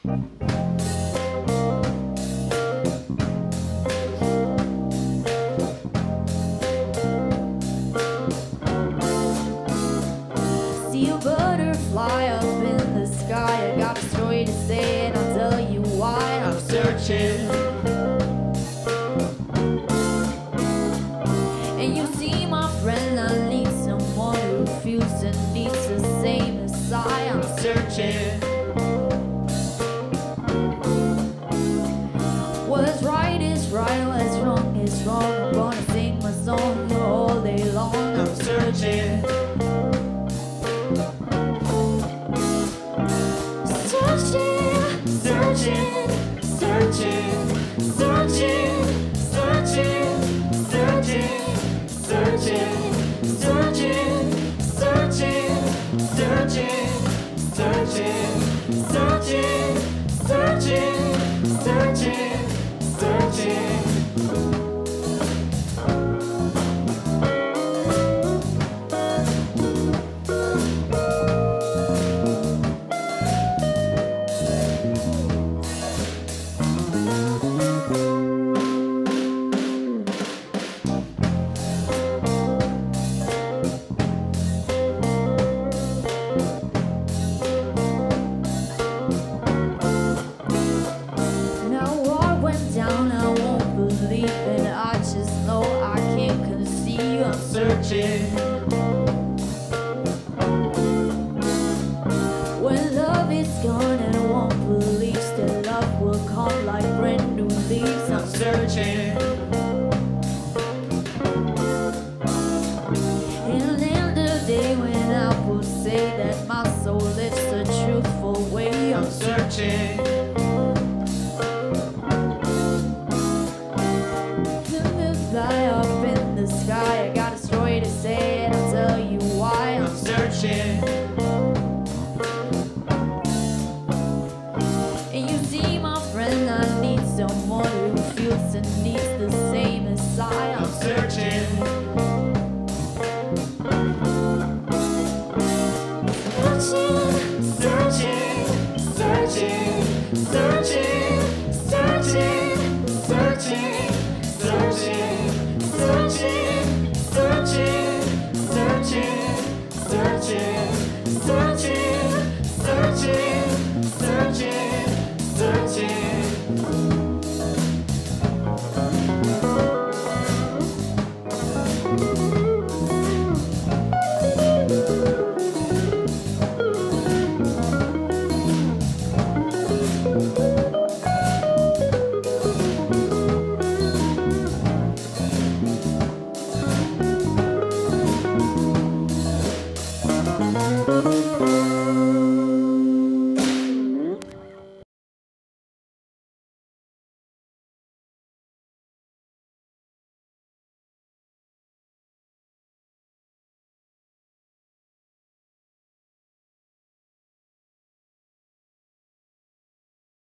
See a butterfly up in the sky. I got a story to say and I'll tell you why. I'm searching. And you see, my friend, I need someone who feels and needs the same as I. I'm searching. What's right is right, what's wrong is wrong. I'm gonna sing my song all day long. I'm searching. Searching, searching, searching, searching, searching, searching, searching, searching, searching, searching, searching, searching, searching, searching. When love is gone and I won't believe, still love will come like brand new leaves. I'm searching. In the end of the day, when I will say that my soul lives a truthful way, I'm searching. Fly up in the sky, I got a story to say and I'll tell you why. I'm searching. And you see, my friend, I need someone who feels and needs the same as I. I'm searching. Searching, searching, searching.